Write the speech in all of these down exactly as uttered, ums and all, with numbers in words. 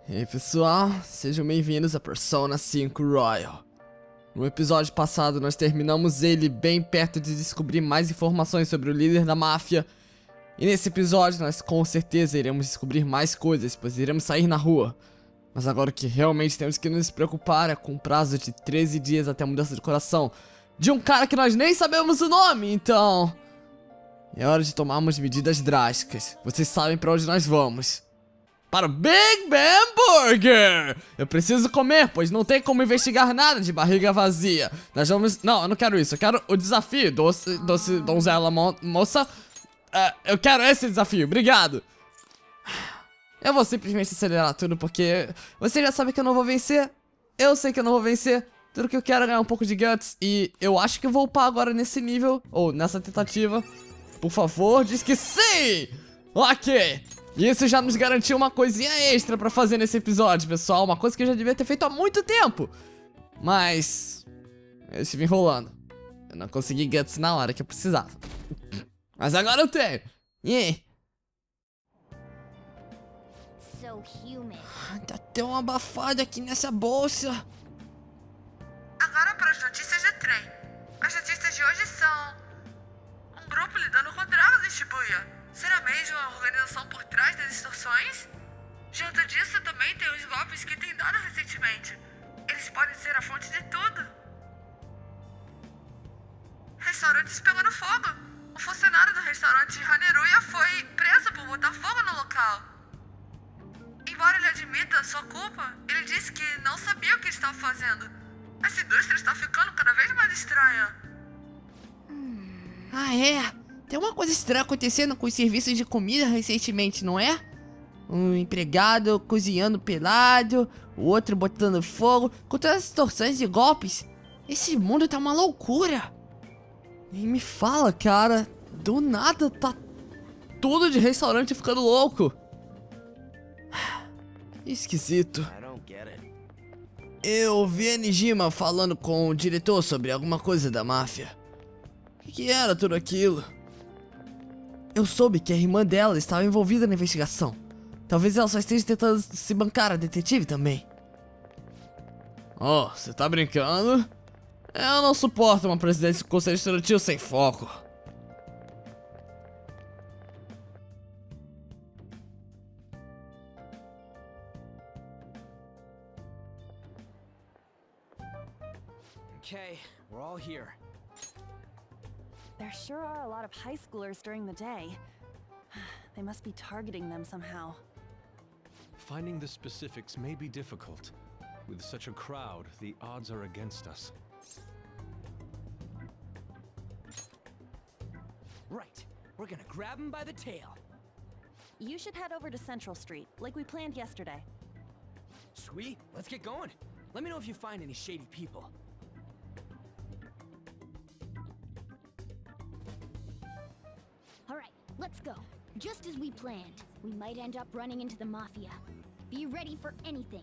E aí pessoal, sejam bem-vindos a Persona cinco Royal. No episódio passado nós terminamos ele bem perto de descobrir mais informações sobre o líder da máfia. E nesse episódio nós com certeza iremos descobrir mais coisas, pois iremos sair na rua. Mas agora o que realmente temos que nos preocupar é com um prazo de treze dias até a mudança de coração de um cara que nós nem sabemos o nome, então... é hora de tomarmos medidas drásticas. Vocês sabem para onde nós vamos. Para o Big Ben Burger! Eu preciso comer, pois não tem como investigar nada de barriga vazia. Nós vamos... não, eu não quero isso. Eu quero o desafio, doce, doce donzela mo moça. Uh, eu quero esse desafio, obrigado. Eu vou simplesmente acelerar tudo, porque... você já sabe que eu não vou vencer. Eu sei que eu não vou vencer. Tudo que eu quero é ganhar um pouco de guts. E eu acho que eu vou upar agora nesse nível, ou nessa tentativa. Por favor, diz que sim! Ok! E isso já nos garantiu uma coisinha extra pra fazer nesse episódio, pessoal. Uma coisa que eu já devia ter feito há muito tempo. Mas... eu estive enrolando. Eu não consegui guts na hora que eu precisava. Mas agora eu tenho. Yeah. Tá até uma abafada aqui nessa bolsa. Agora para as notícias de trem. As notícias de hoje são... um grupo lidando com drogas em Shibuya. Será mesmo a organização por trás das extorsões? Junto disso também tem os golpes que têm dado recentemente. Eles podem ser a fonte de tudo. Restaurantes pegando fogo. O funcionário do restaurante Haneruya foi preso por botar fogo no local. Embora ele admita sua culpa, ele disse que não sabia o que estava fazendo. Essa indústria está ficando cada vez mais estranha. Ah, é? Tem uma coisa estranha acontecendo com os serviços de comida recentemente, não é? Um empregado cozinhando pelado, o outro botando fogo, com todas as torções e golpes. Esse mundo tá uma loucura. E me fala, cara, do nada tá tudo de restaurante ficando louco. Esquisito. Eu ouvi a Nijima falando com o diretor sobre alguma coisa da máfia. O que, que era tudo aquilo? Eu soube que a irmã dela estava envolvida na investigação. Talvez ela só esteja tentando se bancar a detetive também. Oh, você tá brincando? Eu não suporto uma presidência do conselho estudantil sem foco. Okay, we're all here. There sure are a lot of high schoolers during the day. They must be targeting them somehow. Finding the specifics may be difficult. With such a crowd, the odds are against us. Right, we're gonna grab him by the tail. You should head over to Central Street, like we planned yesterday. Sweet, let's get going. Let me know if you find any shady people. Alright, let's go. Just as we planned, we might end up running into the Mafia. Be ready for anything.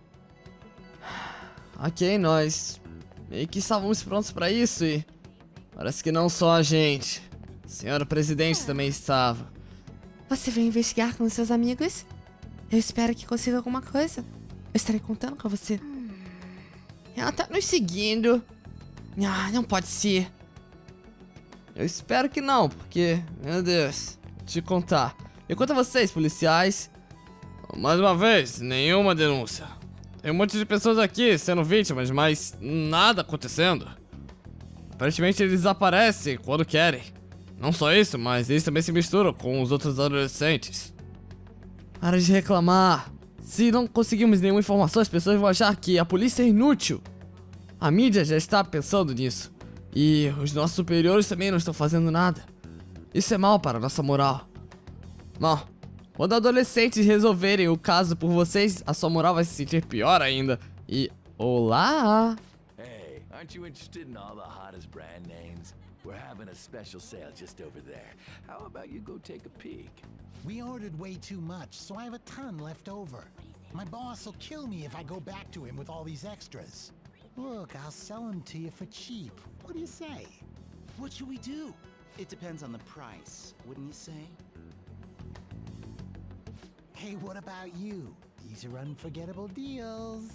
Ok, nós meio que estávamos prontos pra isso e... parece que não só a gente. A senhora presidente também estava. Você veio investigar com seus amigos? Eu espero que consiga alguma coisa. Eu estarei contando com você. Hum. Ela tá nos seguindo. Ah, não pode ser. Eu espero que não, porque... meu Deus, vou te contar. E quanto a vocês, policiais? Mais uma vez, nenhuma denúncia. Tem um monte de pessoas aqui sendo vítimas, mas nada acontecendo. Aparentemente eles desaparecem quando querem. Não só isso, mas eles também se misturam com os outros adolescentes. Para de reclamar. Se não conseguirmos nenhuma informação, as pessoas vão achar que a polícia é inútil. A mídia já está pensando nisso. E os nossos superiores também não estão fazendo nada. Isso é mal para a nossa moral. Bom, quando adolescentes resolverem o caso por vocês, a sua moral vai se sentir pior ainda. E... olá! Hey, aren't you interested in all the hottest brand names? We're having a special sale just over there. How about you go take a peek? We ordered way too much, so I have a ton left over. My boss will kill me if I go back to him with all these extras. Look, I'll sell them to you for cheap. What do you say? What should we do? It depends on the price, wouldn't you say? Hey, what about you? These are unforgettable deals.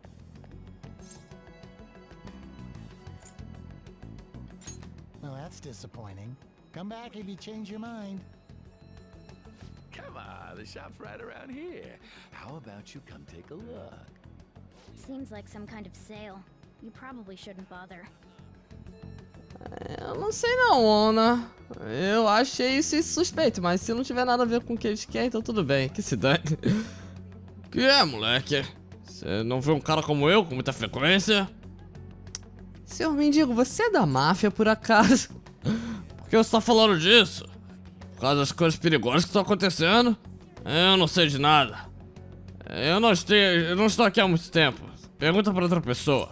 Well, that's disappointing. Come back if you change your mind. Come on, the shop's right around here. How about you come take a look? Seems like some kind of sale. You probably shouldn't bother. Eu não sei não, Ana. Eu achei isso suspeito, mas se não tiver nada a ver com o que eles querem, então tudo bem. Que se dane. Que é, moleque? Você não vê um cara como eu com muita frequência? Senhor mendigo, você é da máfia por acaso? Por que você tá falando disso? Por causa das coisas perigosas que estão acontecendo? Eu não sei de nada. Eu não, estou, eu não estou aqui há muito tempo. Pergunta pra outra pessoa.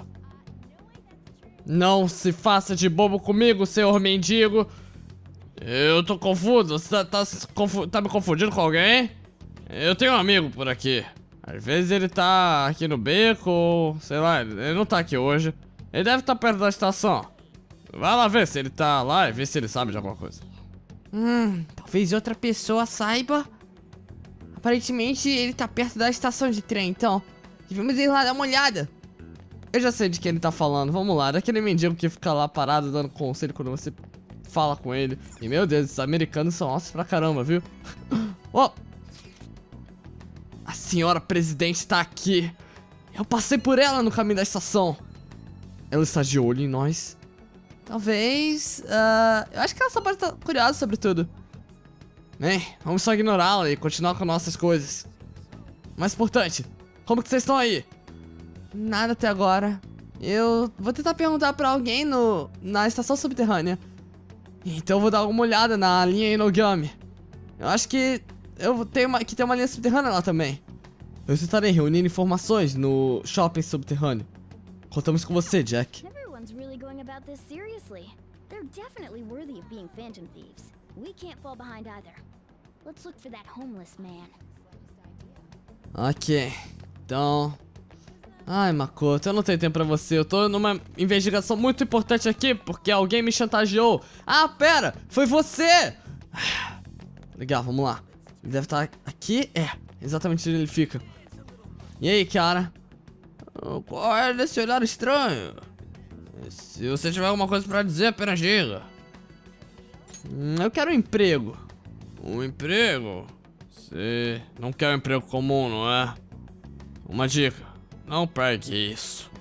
Não se faça de bobo comigo, senhor mendigo. Eu tô confuso. Você tá, tá, confu tá me confundindo com alguém? Eu tenho um amigo por aqui. Às vezes ele tá aqui no beco, ou sei lá, ele não tá aqui hoje. Ele deve estar perto da estação. Vai lá ver se ele tá lá e ver se ele sabe de alguma coisa. Hum, talvez outra pessoa saiba. Aparentemente ele tá perto da estação de trem, então devemos ir lá dar uma olhada. Eu já sei de quem ele tá falando, vamos lá. Daquele mendigo que fica lá parado dando conselho quando você fala com ele. E meu Deus, esses americanos são ossos pra caramba, viu? Oh! A senhora presidente tá aqui. Eu passei por ela no caminho da estação. Ela está de olho em nós. Talvez... Uh, eu acho que ela só pode estar curiosa sobre tudo. Bem, vamos só ignorá-la e continuar com nossas coisas. Mais importante, como que vocês estão aí? Nada até agora. Eu vou tentar perguntar pra alguém no, na estação subterrânea. Então eu vou dar uma olhada na linha Inogami. Eu acho que eu tenho uma, que tem uma linha subterrânea lá também. Eu estarei reunindo informações no shopping subterrâneo. Contamos com você, Jack. Everyone's really going about this seriously. They're definitely worthy of being phantom thieves. We can't fall behind either. Let's look for that homeless man. Ok. Então... Ai, Makoto, eu não tenho tempo pra você. Eu tô numa investigação muito importante aqui porque alguém me chantageou. Ah, pera! Foi você! Legal, vamos lá. Ele deve estar aqui? É, exatamente onde ele fica. E aí, cara? Qual é desse olhar estranho? Se você tiver alguma coisa pra dizer, apenas diga. Hum, eu quero um emprego. Um emprego? Você não quer um emprego comum, não é? Uma dica. Não pegue isso.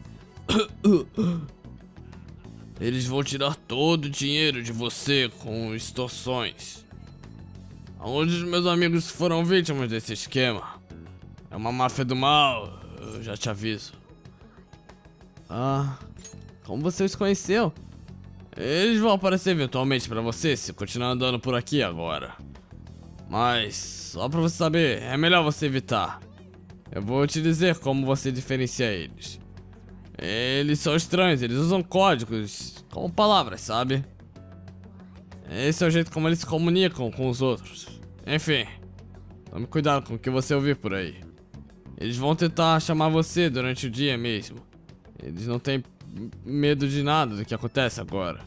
Eles vão tirar todo o dinheiro de você com extorsões. Alguns dos meus amigos foram vítimas desse esquema. É uma máfia do mal, eu já te aviso. Ah, como você os conheceu? Eles vão aparecer eventualmente pra você se continuar andando por aqui agora. Mas, só pra você saber, é melhor você evitar. Eu vou te dizer como você diferencia eles. Eles são estranhos, eles usam códigos como palavras, sabe? Esse é o jeito como eles se comunicam com os outros. Enfim, tome cuidado com o que você ouvir por aí. Eles vão tentar chamar você durante o dia mesmo. Eles não têm medo de nada do que acontece agora.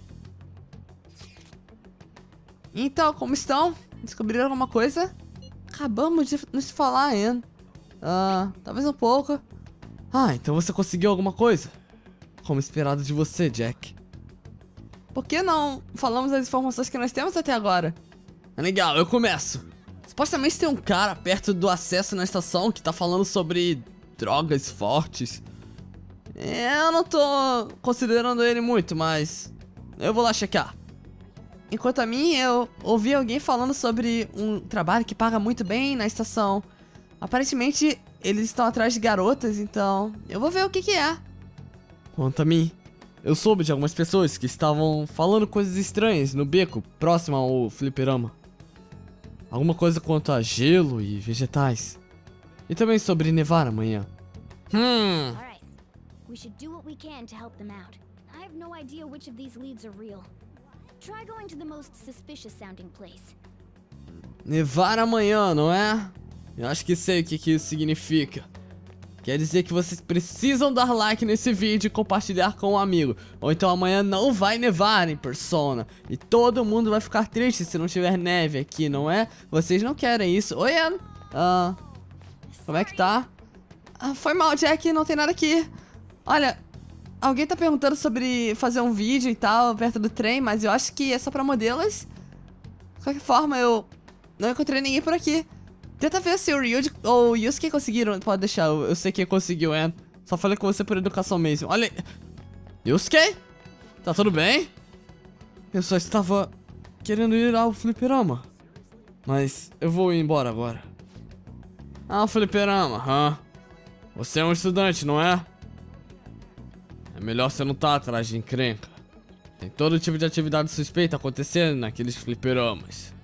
Então, como estão? Descobriram alguma coisa? Acabamos de nos falar ainda. Ah, talvez um pouco. Ah, então você conseguiu alguma coisa? Como esperado de você, Jack. Por que não falamos as informações que nós temos até agora? Legal, eu começo. Supostamente tem um cara perto do acesso na estação que tá falando sobre drogas fortes. Eu não tô considerando ele muito, mas eu vou lá checar. Enquanto a mim, eu ouvi alguém falando sobre um trabalho que paga muito bem na estação. Aparentemente, eles estão atrás de garotas, então eu vou ver o que que é. Quanto a mim, eu soube de algumas pessoas que estavam falando coisas estranhas no beco, próximo ao fliperama. Alguma coisa quanto a gelo e vegetais. E também sobre nevar amanhã. Hum... Alright. We should do what we can to help them out. I have no idea which of these leads are real. Try going to the most suspicious sounding place. Nevar amanhã, não é? Eu acho que sei o que, que isso significa. Quer dizer que vocês precisam dar like nesse vídeo e compartilhar com um amigo. Ou então amanhã não vai nevar em Persona. E todo mundo vai ficar triste se não tiver neve aqui, não é? Vocês não querem isso. Oi, Ann. Ah... Como é que tá? Ah, foi mal, Jack, não tem nada aqui. Olha, alguém tá perguntando sobre fazer um vídeo e tal, perto do trem, mas eu acho que é só pra modelos. De qualquer forma, eu não encontrei ninguém por aqui. Tenta ver se o Ryuji ou o Yusuke conseguiram. Pode deixar, eu, eu sei quem conseguiu, é. Só falei com você por educação mesmo. Olha aí. Yusuke? Tá tudo bem? Eu só estava querendo ir ao fliperama. Mas eu vou ir embora agora. Ah, fliperama, hã? Você é um estudante, não é? É melhor você não estar atrás de encrenca. Tem todo tipo de atividade suspeita acontecendo naqueles fliperamas.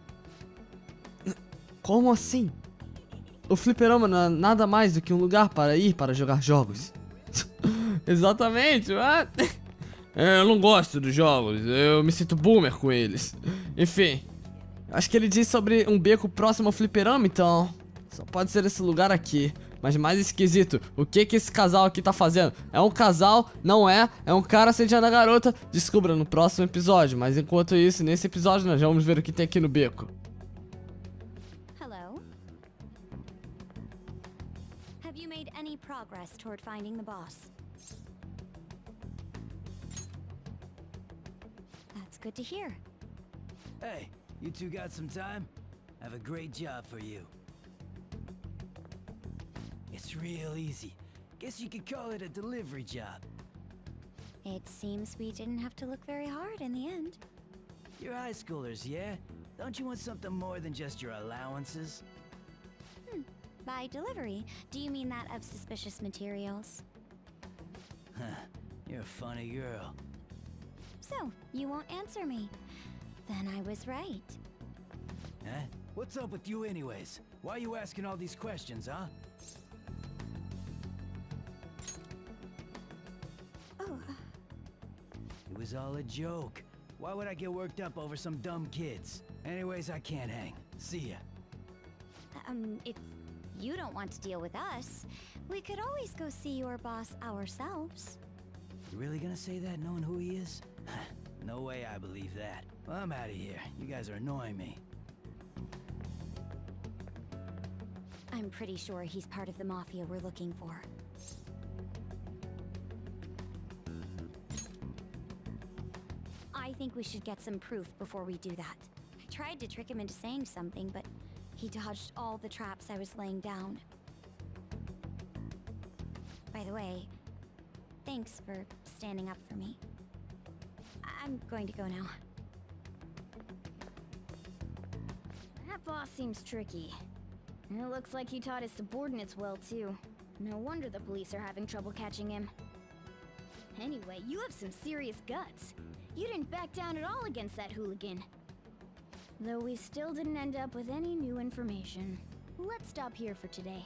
Como assim? O fliperama não é nada mais do que um lugar para ir para jogar jogos. Exatamente, é? Eu não gosto dos jogos, eu me sinto boomer com eles. Enfim, acho que ele disse sobre um beco próximo ao fliperama, então só pode ser esse lugar aqui. Mas mais esquisito, o que que esse casal aqui tá fazendo? É um casal? Não é? É um cara assediando a garota? Descubra no próximo episódio. Mas enquanto isso, nesse episódio nós vamos ver o que tem aqui no beco. Hello? Have you made any progress toward finding the boss? That's good to hear. Hey, you two got some time? I have a great job for you. It's real easy. Guess you could call it a delivery job. It seems we didn't have to look very hard in the end. You're high schoolers, yeah? Don't you want something more than just your allowances? Hmm. By delivery, do you mean that of suspicious materials? Huh. You're a funny girl. So, you won't answer me. Then I was right. Huh? What's up with you anyways? Why are you asking all these questions, huh? Oh. It was all a joke. Why would I get worked up over some dumb kids? Anyways, I can't hang. See ya. Um, if you don't want to deal with us, we could always go see your boss ourselves. You really gonna say that knowing who he is? No way I believe that. Well, I'm out of here. You guys are annoying me. I'm pretty sure he's part of the mafia we're looking for. I think we should get some proof before we do that. I tried to trick him into saying something, but he dodged all the traps I was laying down. By the way, thanks for standing up for me. I'm going to go now. That boss seems tricky. And it looks like he taught his subordinates well, too. No wonder the police are having trouble catching him. Anyway, you have some serious guts. You didn't back down at all against that hooligan. Though we still didn't end up with any new information. Let's stop here for today.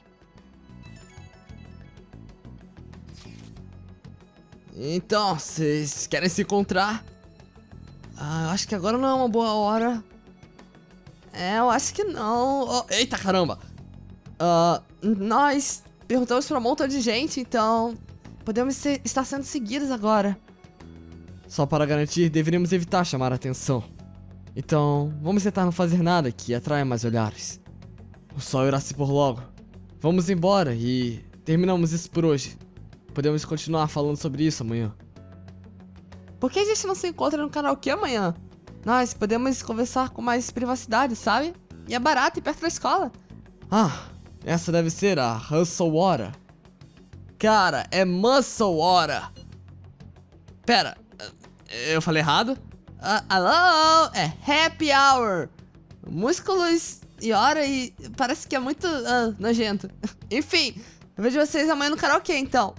Então, vocês querem se encontrar? Ah, eu acho que agora não é uma boa hora. É, eu acho que não. Oh, eita, caramba! Uh, nós perguntamos pra um montão de gente, então podemos ser, estar sendo seguidos agora. Só para garantir, deveríamos evitar chamar a atenção. Então, vamos tentar não fazer nada que atraia mais olhares. O sol irá se pôr logo. Vamos embora e terminamos isso por hoje. Podemos continuar falando sobre isso amanhã. Por que a gente não se encontra no karaokê amanhã? Nós podemos conversar com mais privacidade, sabe? E é barato e perto da escola. Ah, essa deve ser a Hustle Hora. Cara, é Muscle Hora. Pera, eu falei errado? Uh, alô, é Happy Hour. Músculos e hora e parece que é muito uh, nojento. Enfim, eu vejo vocês amanhã no karaokê, então.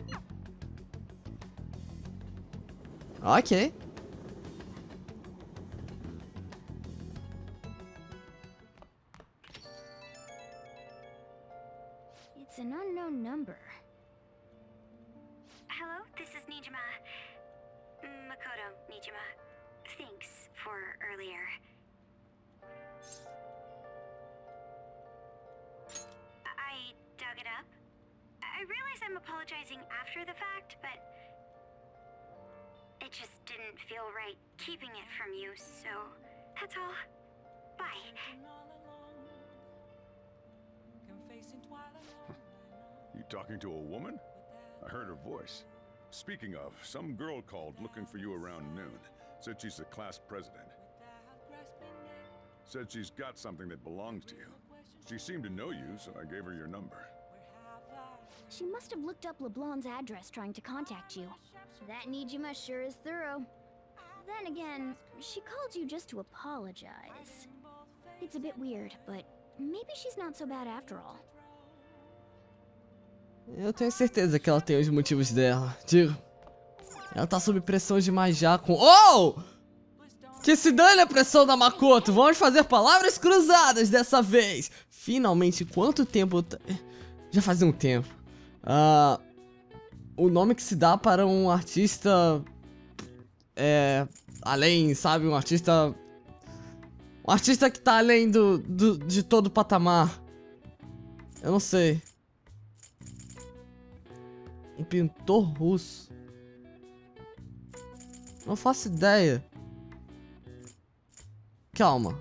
Ok. It's an unknown number. Hello, this is Nijima. Makoto Nijima. Thanks for earlier. I dug it up. I realize I'm apologizing after the fact, but it just didn't feel right keeping it from you, so that's all. Bye. talking to a woman? I heard her voice. Speaking of, some girl called looking for you around noon. Said she's the class president. Said she's got something that belongs to you. She seemed to know you, so I gave her your number. She must have looked up LeBlanc's address trying to contact you. That Nijima sure is thorough. Then again, she called you just to apologize. It's a bit weird, but maybe she's not so bad after all. Eu tenho certeza que ela tem os motivos dela. Digo, ela tá sob pressão demais já com... Oh! Que se dane a pressão da Makoto. Vamos fazer palavras cruzadas dessa vez. Finalmente, quanto tempo... Já fazia um tempo. Uh, o nome que se dá para um artista... É... Além, sabe? Um artista... Um artista que tá além do, do, de todo o patamar. Eu não sei. Um pintor russo. Não faço ideia. Calma.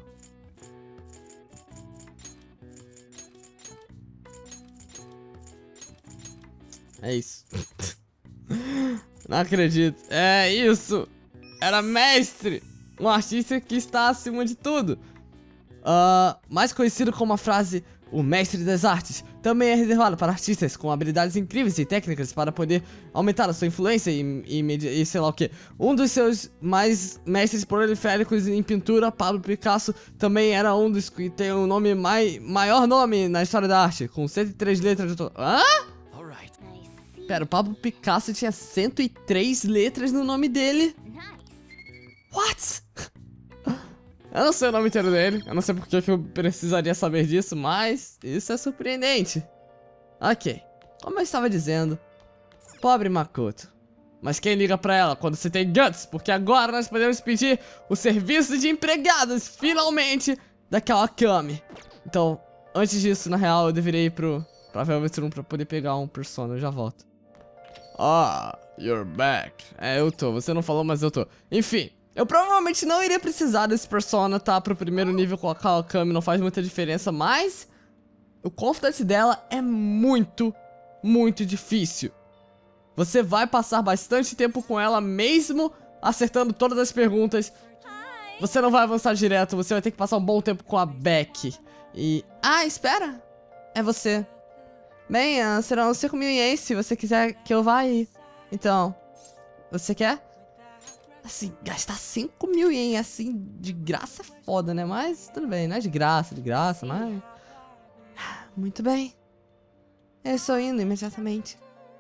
É isso. Não acredito. É isso. Era mestre. Um artista que está acima de tudo. Uh, mais conhecido como a frase o mestre das artes. Também é reservado para artistas com habilidades incríveis e técnicas para poder aumentar a sua influência e, e, e sei lá o que. Um dos seus mais mestres proliféricos em pintura, Pablo Picasso, também era um dos que tem o um nome mai, maior nome na história da arte, com cento e três letras de todo. Hã? Pera, o Pablo Picasso tinha cento e três letras no nome dele? What? Eu não sei o nome inteiro dele, eu não sei porque que eu precisaria saber disso, mas isso é surpreendente. Ok, como eu estava dizendo, pobre Makoto. Mas quem liga pra ela quando você tem guts? Porque agora nós podemos pedir o serviço de empregadas, finalmente, da Kawakami. Então, antes disso, na real, eu deveria ir pro pra Velvet Room pra poder pegar um Persona, eu já volto. Ah, you're back. É, eu tô, você não falou, mas eu tô. Enfim. Eu provavelmente não iria precisar desse Persona, tá? Pro primeiro nível com a Kawakami não faz muita diferença, mas... O Confidence dela é muito, muito difícil. Você vai passar bastante tempo com ela, mesmo acertando todas as perguntas. Você não vai avançar direto, você vai ter que passar um bom tempo com a Beck. E... Ah, espera! É você. Bem, uh, serão cinco mil ienes se você quiser que eu vá aí. Então, você quer? Assim, gastar cinco mil ienes assim de graça é foda, né? Mas tudo bem, não é de graça, de graça, mas... Muito bem. Eu estou indo imediatamente.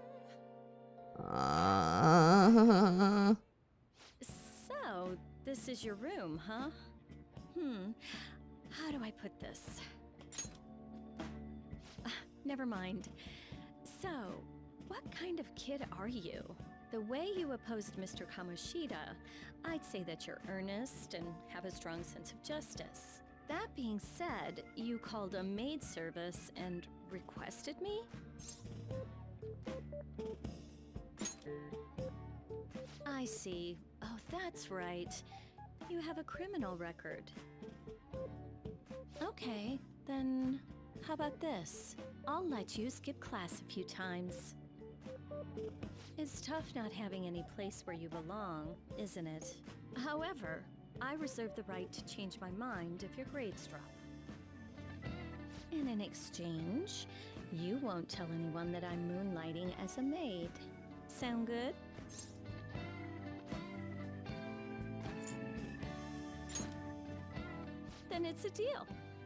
Ah... So, this is your room, huh? Hmm, how do I put this? Uh, never mind. So, what kind of kid are you? The way you opposed Mister Kamoshida, I'd say that you're earnest and have a strong sense of justice. That being said, you called a maid service and requested me? I see. Oh, that's right. You have a criminal record. Okay, then how about this? I'll let you skip class a few times. It's tough not having any place where you belong, isn't it? However, I reserve the right to change my mind if your grades drop. And in exchange, you won't tell anyone that I'm moonlighting as a maid. Sound good? Then it's a deal.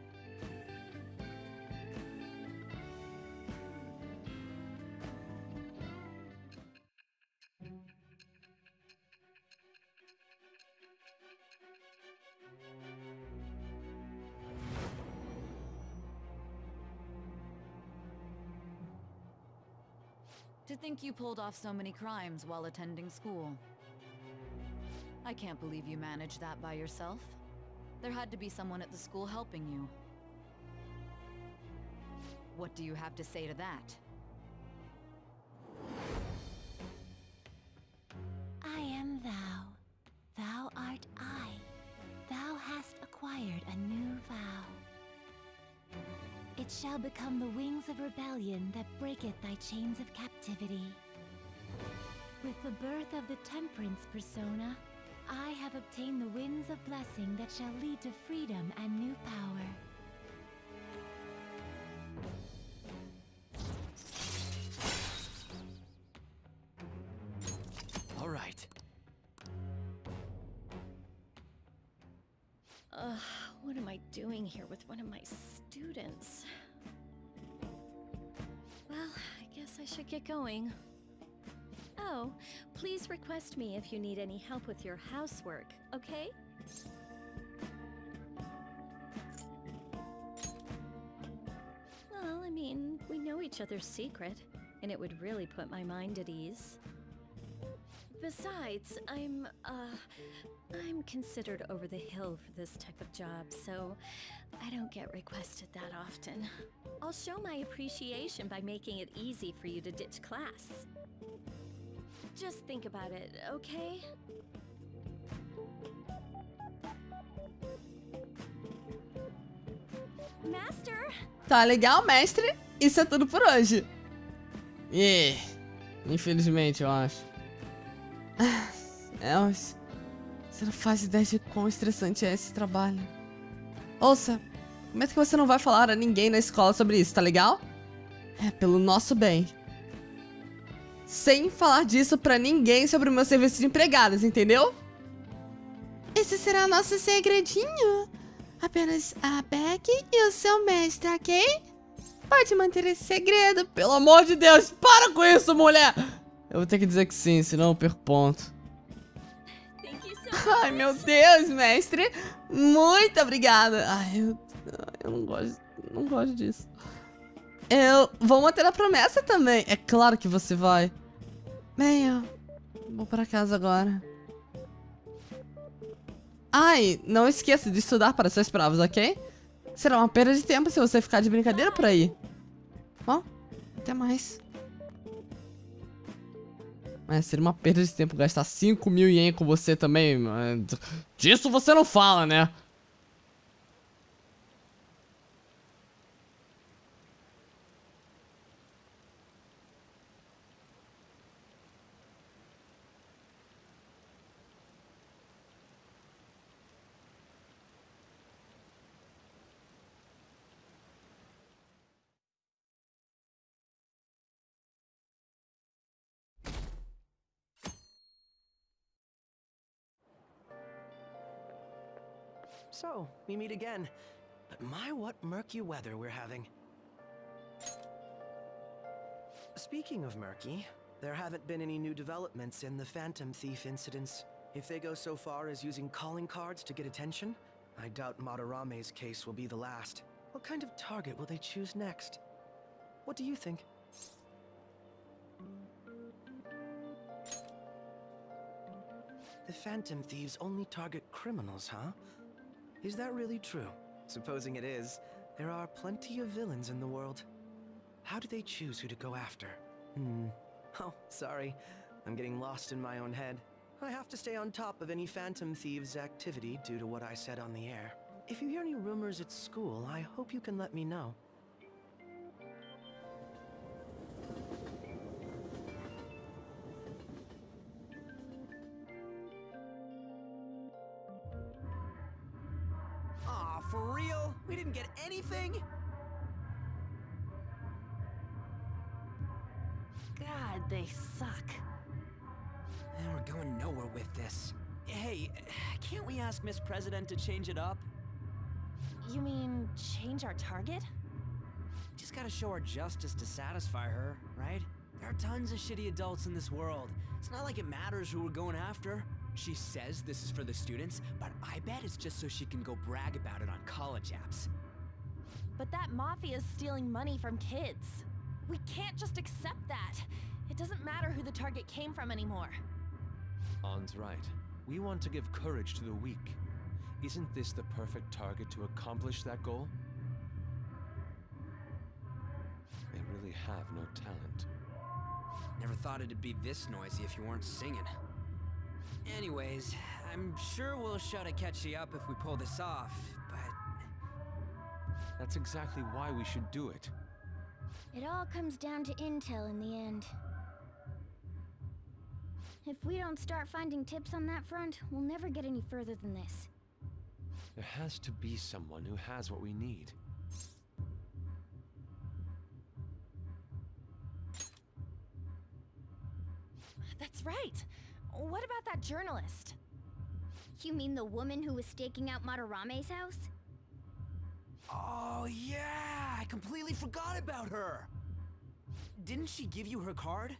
To think you pulled off so many crimes while attending school. I can't believe you managed that by yourself. There had to be someone at the school helping you. What do you have to say to that? I am thou. Thou art I. Thou hast acquired a new vow. It shall become become the wings of rebellion that breaketh thy chains of captivity. With the birth of the Temperance persona, I have obtained the winds of blessing that shall lead to freedom and new power. All right. Ugh, what am I doing here with one of my students? Well, I guess I should get going. Oh, please request me if you need any help with your housework, okay? Well, I mean, we know each other's secret, and it would really put my mind at ease. Besides, I'm, uh, I'm considered over the hill for this type of job, so I don't get requested that often. I'll show my appreciation by making it easy for you to ditch class. Just think about it, okay? Master! Tá legal, mestre? Isso é tudo por hoje. Yeah. Infelizmente, eu acho. Elvis, você não faz ideia de quão estressante é esse trabalho. Ouça, prometo que você não vai falar a ninguém na escola sobre isso, tá legal? É pelo nosso bem. Sem falar disso pra ninguém sobre o meu serviço de empregadas, entendeu? Esse será nosso segredinho. Apenas a Beck e o seu mestre, ok? Pode manter esse segredo. Pelo amor de Deus, para com isso, mulher! Eu vou ter que dizer que sim, senão eu perco ponto. Ai, meu Deus, mestre. Muito obrigada. Ai, eu, eu não gosto, não gosto disso. Eu vou manter a promessa também. É claro que você vai. Bem, eu vou pra casa agora. Ai, não esqueça de estudar para suas provas, ok? Será uma perda de tempo se você ficar de brincadeira por aí. Bom, até mais. É, seria uma perda de tempo gastar cinco mil ien com você também. Disso você não fala, né? So, we meet again. But my, what murky weather we're having. Speaking of murky, there haven't been any new developments in the Phantom Thief incidents. If they go so far as using calling cards to get attention, I doubt Madarame's case will be the last. What kind of target will they choose next? What do you think? The Phantom Thieves only target criminals, huh? Is that really true? Supposing it is, there are plenty of villains in the world. How do they choose who to go after? Hmm. Oh, sorry. I'm getting lost in my own head. I have to stay on top of any Phantom Thieves activity due to what I said on the air. If you hear any rumors at school, I hope you can let me know. Aw, for real? We didn't get anything? God, they suck. And we're going nowhere with this. Hey, can't we ask Miss President to change it up? You mean change our target? Just gotta show our justice to satisfy her, right? There are tons of shitty adults in this world. It's not like it matters who we're going after. She says this is for the students, but I bet it's just so she can go brag about it on college apps. But that mafia's stealing money from kids. We can't just accept that. It doesn't matter who the target came from anymore. An's right. We want to give courage to the weak. Isn't this the perfect target to accomplish that goal? They really have no talent. Never thought it'd be this noisy if you weren't singing. Anyways, I'm sure we'll shut Akechi up if we pull this off, but... That's exactly why we should do it. It all comes down to intel in the end. If we don't start finding tips on that front, we'll never get any further than this. There has to be someone who has what we need. That's right. What about that journalist? You mean the woman who was staking out Madarame's house? Oh, yeah! I completely forgot about her! Didn't she give you her card?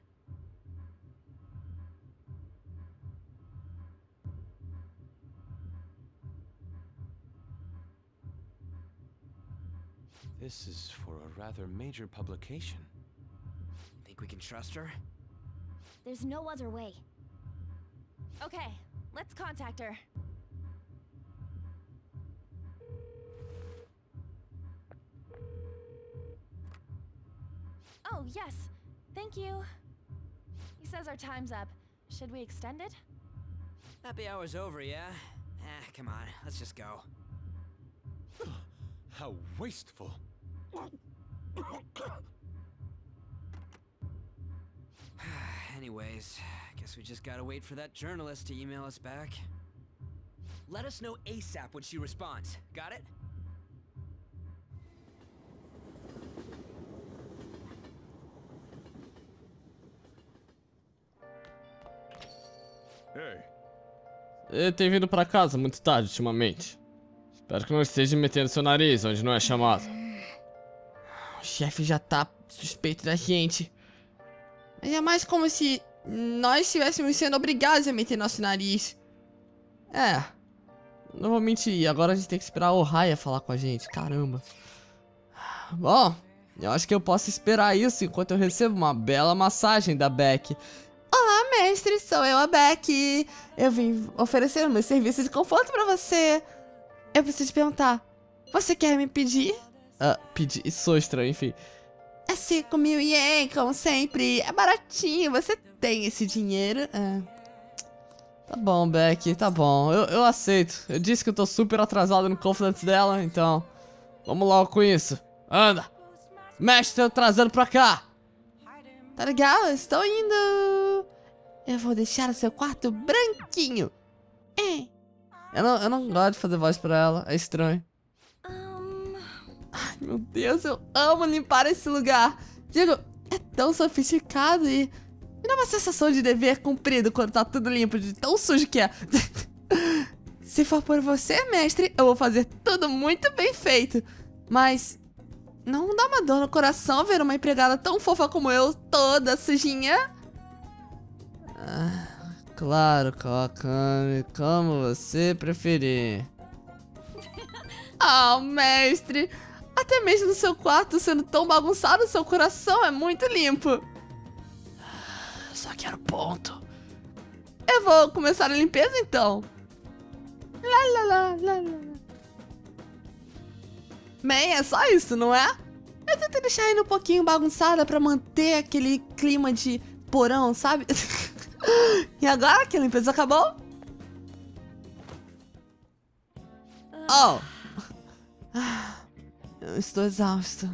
This is for a rather major publication. Think we can trust her? There's no other way. Okay, let's contact her. Oh, yes. Thank you. He says our time's up. Should we extend it? Happy hour's over, yeah? Eh, come on, let's just go. How wasteful. Anyways, guess we just gotta wait for that journalist to email us back. Let us know ASAP when she responds. Got it? Hey. Ele tem vindo pra casa muito tarde ultimamente. Espero que não esteja metendo seu nariz onde não é chamado. O chefe já tá suspeito da gente. Mas é mais como se nós estivéssemos sendo obrigados a meter nosso nariz. É. Não vou mentir, agora a gente tem que esperar o Raya falar com a gente. Caramba. Bom, eu acho que eu posso esperar isso enquanto eu recebo uma bela massagem da Beck. Olá, mestre, sou eu, a Beck. Eu vim oferecer meus serviços de conforto pra você. Eu preciso te perguntar, você quer me pedir? Ah, pedir, isso sou estranho, enfim. É cinco mil ien, como sempre. É baratinho, você tem esse dinheiro? É. Tá bom, Beck, tá bom. Eu, eu aceito. Eu disse que eu tô super atrasado no confidence dela, então... Vamos logo com isso. Anda. Mestre, tô trazendo pra cá. Tá legal, estou indo. Eu vou deixar o seu quarto branquinho. É. Eu não, eu não gosto de fazer voz pra ela, é estranho. Um... Ai, meu Deus, eu amo limpar esse lugar. Digo, é tão sofisticado e... Me dá uma sensação de dever cumprido quando tá tudo limpo, de tão sujo que é. Se for por você, mestre, eu vou fazer tudo muito bem feito. Mas... Não dá uma dor no coração ver uma empregada tão fofa como eu, toda sujinha? Ah, claro, Kawakami, como você preferir. Ah, mestre, até mesmo no seu quarto sendo tão bagunçado, seu coração é muito limpo. Eu só quero ponto. Eu vou começar a limpeza então. Lá, lá, lá, lá, lá. Bem, é só isso, não é? Eu tentei deixar ainda um pouquinho bagunçada pra manter aquele clima de porão, sabe? E agora que a limpeza acabou? Oh! Eu estou exausta.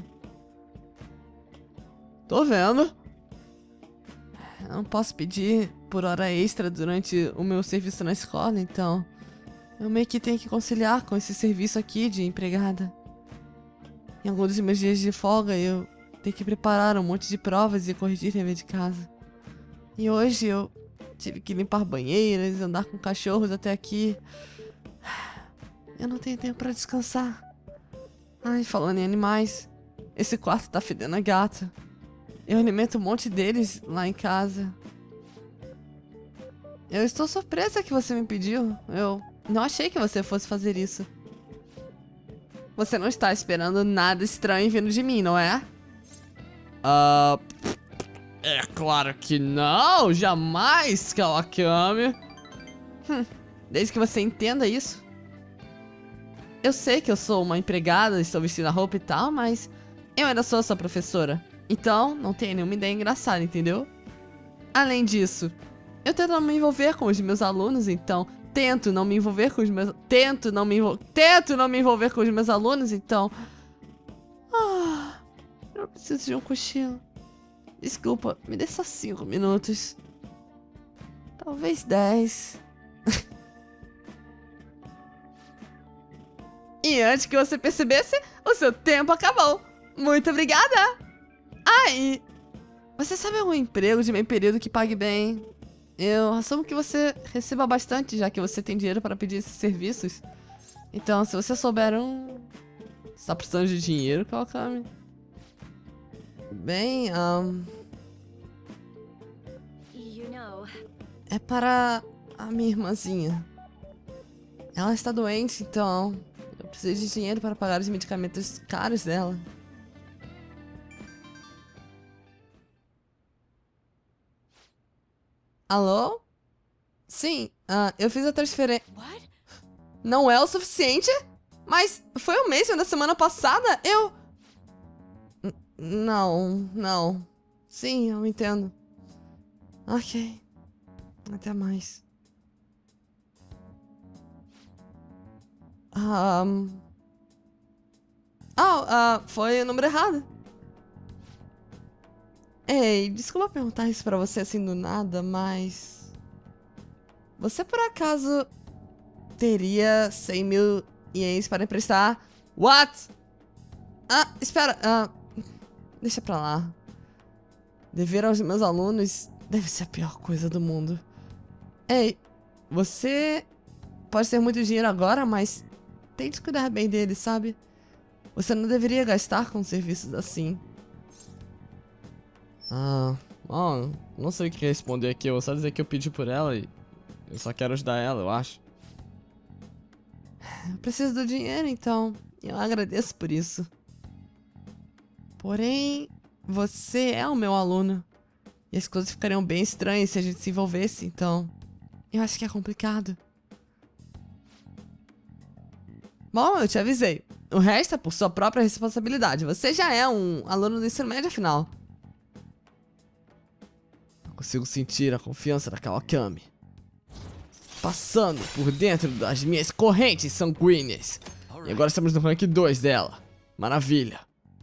Tô vendo. Eu não posso pedir por hora extra durante o meu serviço na escola, então... Eu meio que tenho que conciliar com esse serviço aqui de empregada. Em alguns dos meus dias de folga, eu tenho que preparar um monte de provas e corrigir dever de casa. E hoje eu tive que limpar banheiras, andar com cachorros até aqui. Eu não tenho tempo pra descansar. Ai, falando em animais, esse quarto tá fedendo a gata. Eu alimento um monte deles lá em casa. Eu estou surpresa que você me pediu. Eu não achei que você fosse fazer isso. Você não está esperando nada estranho vindo de mim, não é? Ah... Uh, é claro que não! Jamais, Kawakami! Hum, desde que você entenda isso. Eu sei que eu sou uma empregada, estou vestindo a roupa e tal, mas... Eu ainda sou sua professora. Então, não tenho nenhuma ideia engraçada, entendeu? Além disso, eu tento não me envolver com os meus alunos, então... Tento não me envolver com os meus... Tento não me envolver... Tento não me envolver com os meus alunos, então... Ah, eu preciso de um cochilo. Desculpa, me dê só cinco minutos. Talvez dez. E antes que você percebesse, o seu tempo acabou. Muito obrigada! Ah, e... você sabe algum emprego de meio período que pague bem? Eu assumo que você receba bastante, já que você tem dinheiro para pedir esses serviços. Então, se você souber um... Você tá precisando de dinheiro, Kawakami? Bem, um... You know... é para a minha irmãzinha. Ela está doente, então... eu preciso de dinheiro para pagar os medicamentos caros dela. Alô? Sim, uh, eu fiz a transferência. Não é o suficiente? Mas foi o mesmo da semana passada? Eu... N não, não. Sim, eu entendo. Ok. Até mais. Um... Oh, uh, foi o número errado. Ei, desculpa perguntar isso pra você assim do nada, mas... você por acaso teria cem mil ienes para emprestar? What? Ah, espera. Ah, deixa pra lá. Dever aos meus alunos deve ser a pior coisa do mundo. Ei, você pode ter muito dinheiro agora, mas tente cuidar bem deles, sabe? Você não deveria gastar com serviços assim. Ah, oh, não sei o que responder aqui. Eu vou só dizer que eu pedi por ela e eu só quero ajudar ela, eu acho. Eu preciso do dinheiro, então. Eu agradeço por isso. Porém, você é o meu aluno. E as coisas ficariam bem estranhas se a gente se envolvesse, então... eu acho que é complicado. Bom, eu te avisei. O resto é por sua própria responsabilidade. Você já é um aluno do ensino médio, afinal. Eu consigo sentir a confiança da Kawakami passando por dentro das minhas correntes sanguíneas. E agora estamos no rank dois dela. Maravilha.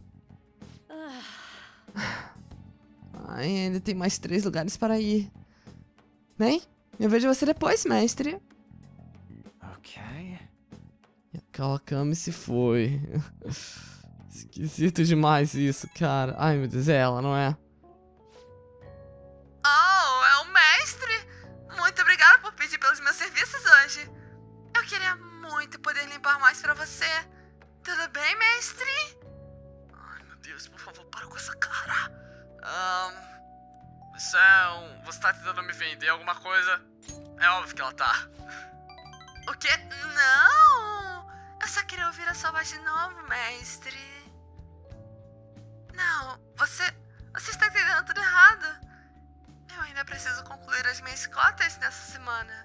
Ai, ainda tem mais três lugares para ir. Bem, eu vejo você depois, mestre. Ok. E a Kawakami se foi. Esquisito demais isso, cara. Ai, meu Deus, é ela, não é? Oh, é o mestre! Muito obrigada por pedir pelos meus serviços hoje. Eu queria muito poder limpar mais pra você. Tudo bem, mestre? Ai, meu Deus, por favor, para com essa cara. Um, isso é um... você tá tentando me vender alguma coisa? É óbvio que ela tá. O quê? Não! Eu só queria ouvir a sua voz de novo, mestre. Não, você... você está entendendo tudo errado. Eu ainda preciso concluir as minhas cotas nessa semana.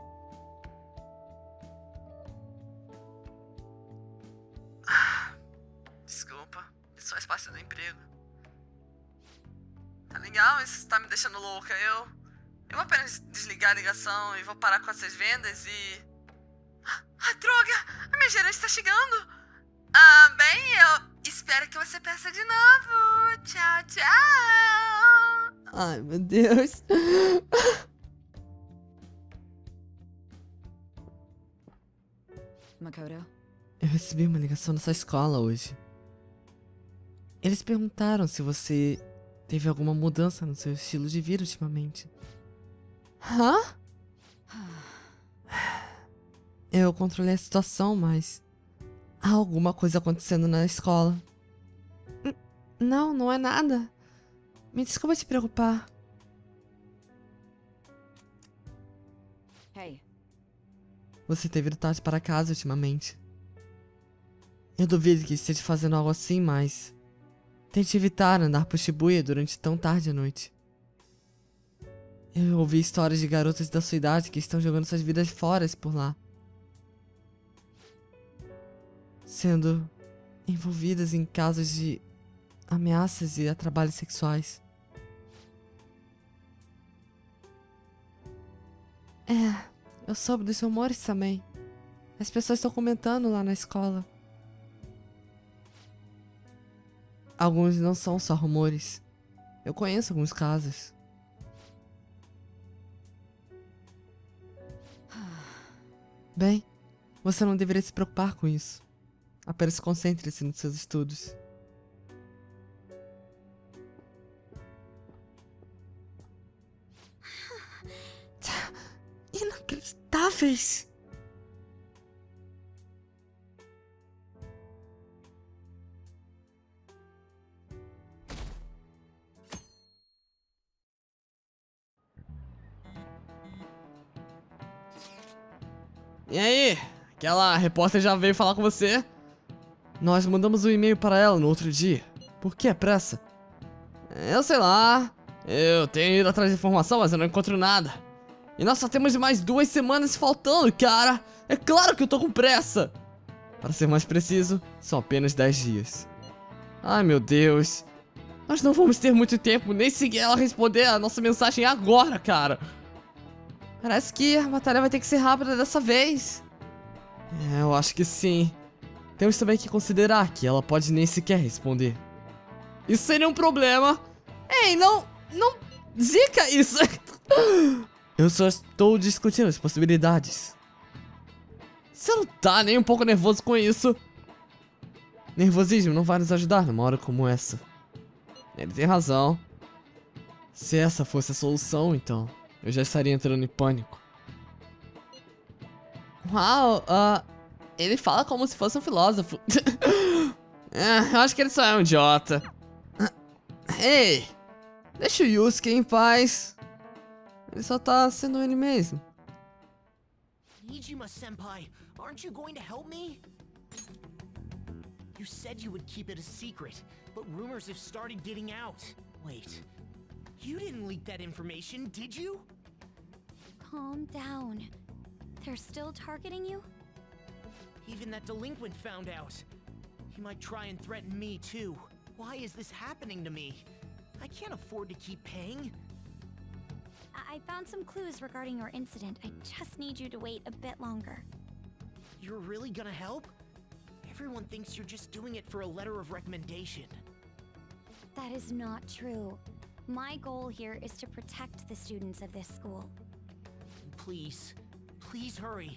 Ah, desculpa, isso faz parte do emprego. Tá legal, isso tá me deixando louca. Eu... eu vou apenas desligar a ligação e vou parar com essas vendas e... Ah, droga! A minha gerente tá chegando! Ah, bem, eu espero que você peça de novo. Tchau, tchau! Ai, meu Deus. Makoto? Eu recebi uma ligação dessa escola hoje. Eles perguntaram se você teve alguma mudança no seu estilo de vida ultimamente. Hã? Eu controlei a situação, mas... há alguma coisa acontecendo na escola. N- não, não é nada. Me desculpa te preocupar. Hey. Você tem vindo tarde para casa ultimamente. Eu duvido que esteja fazendo algo assim, mas... tente evitar andar por Shibuya durante tão tarde à noite. Eu ouvi histórias de garotas da sua idade que estão jogando suas vidas fora por lá. Sendo envolvidas em casos de ameaças e a trabalhos sexuais. É, eu soube dos rumores também. As pessoas estão comentando lá na escola. alguns não são só rumores. Eu conheço alguns casos. Bem, você não deveria se preocupar com isso. Apenas concentre-se nos seus estudos. Inacreditáveis! E aí? Aquela repórter já veio falar com você? Nós mandamos um e-mail para ela no outro dia. Por que a pressa? Eu sei lá. Eu tenho ido atrás de informação, mas eu não encontro nada. E nós só temos mais duas semanas faltando, cara. É claro que eu tô com pressa. Para ser mais preciso, são apenas dez dias. Ai, meu Deus. Nós não vamos ter muito tempo, nem se ela responder a nossa mensagem agora, cara. Parece que a batalha vai ter que ser rápida dessa vez. É, eu acho que sim. Temos também que considerar que ela pode nem sequer responder. Isso seria um problema. Ei, não... Não... Zica isso. Eu só estou discutindo as possibilidades. Você não tá nem um pouco nervoso com isso? Nervosismo não vai nos ajudar numa hora como essa. Ele tem razão. Se essa fosse a solução, então... eu já estaria entrando em pânico. Uau, uh, ele fala como se fosse um filósofo. É, eu acho que ele só é um idiota. Ei, deixa o Yusuke em paz. Ele só tá sendo ele mesmo. Nijima-senpai, aren't you going to help me? You said you would keep it a secret, but rumors have started getting out. Wait. You didn't leak that information, did you? Calm down. They're still targeting you? Even that delinquent found out. He might try and threaten me too. Why is this happening to me? I can't afford to keep paying. I, I found some clues regarding your incident. I just need you to wait a bit longer. You're really gonna help? Everyone thinks you're just doing it for a letter of recommendation. That is not true. My goal here is to protect the students of this school. Please, please hurry.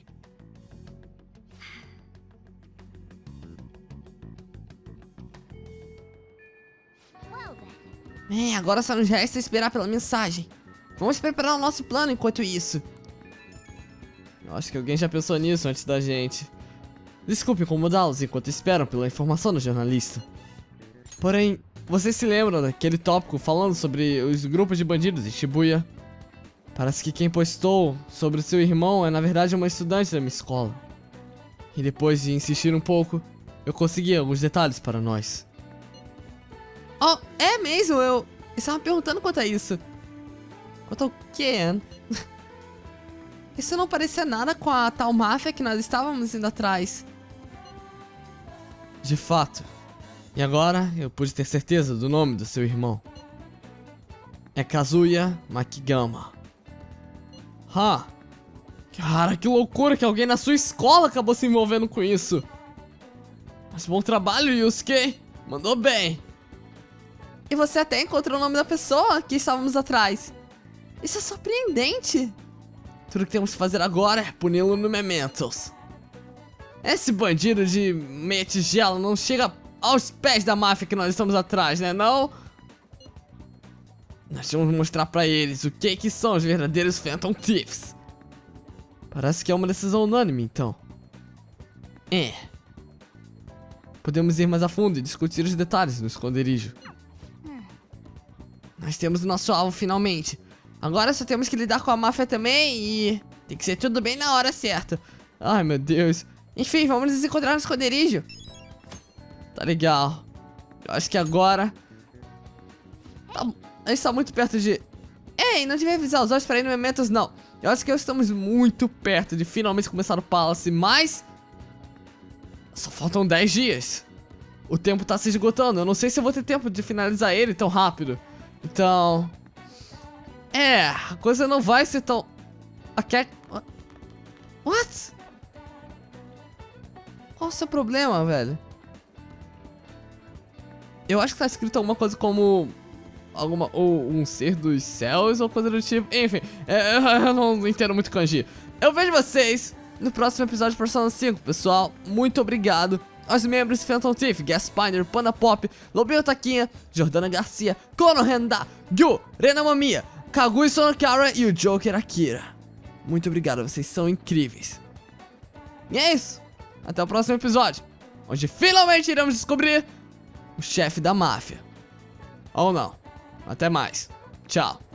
Bem, agora só nos resta esperar pela mensagem. Vamos preparar o nosso plano enquanto isso. Eu acho que alguém já pensou nisso antes da gente. Desculpe incomodá-los enquanto esperam pela informação do jornalista. Porém, vocês se lembram daquele tópico falando sobre os grupos de bandidos em Shibuya? Parece que quem postou sobre o seu irmão é na verdade uma estudante da minha escola. E depois de insistir um pouco, eu consegui alguns detalhes para nós. Oh, é mesmo? Eu estava perguntando quanto a isso. Quanto ao quê? Isso não parecia nada com a tal máfia que nós estávamos indo atrás. De fato. E agora eu pude ter certeza do nome do seu irmão. É Kazuya Makigama. Ah, cara, que loucura que alguém na sua escola acabou se envolvendo com isso. Mas bom trabalho, Yusuke. Mandou bem. E você até encontrou o nome da pessoa que estávamos atrás. Isso é surpreendente. Tudo que temos que fazer agora é puni-lo no Mementos. Esse bandido de meia tigela não chega aos pés da máfia que nós estamos atrás, né não? Nós vamos mostrar pra eles o que que são os verdadeiros Phantom Thieves. Parece que é uma decisão unânime, então. É. Podemos ir mais a fundo e discutir os detalhes no esconderijo. Nós temos o nosso alvo finalmente. Agora só temos que lidar com a máfia também e... tem que ser tudo bem na hora certa. Ai, meu Deus. Enfim, vamos nos encontrar no esconderijo. Tá legal. Eu acho que agora... Tá... a gente tá muito perto de... Ei, não devia avisar os olhos para ir no Mementos, não. Eu acho que estamos muito perto de finalmente começar o Palace, mas... só faltam dez dias. O tempo tá se esgotando. Eu não sei se eu vou ter tempo de finalizar ele tão rápido. Então... é, a coisa não vai ser tão... Aqui... What? Qual o seu problema, velho? Eu acho que tá escrito alguma coisa como... Alguma... Ou um ser dos céus ou coisa do tipo. Enfim, é, eu não entendo muito kanji. Eu vejo vocês no próximo episódio de Persona cinco, pessoal. Muito obrigado aos membros Phantom Thief, Gaspiner, Panda Pop, Lobinho Taquinha, Jordana Garcia, Kono Renda, Gyu, Rena Mamiya, Kagui Sonokara e o Joker Akira. Muito obrigado, vocês são incríveis. E é isso. Até o próximo episódio, onde finalmente iremos descobrir o chefe da máfia. Ou não. Até mais. Tchau.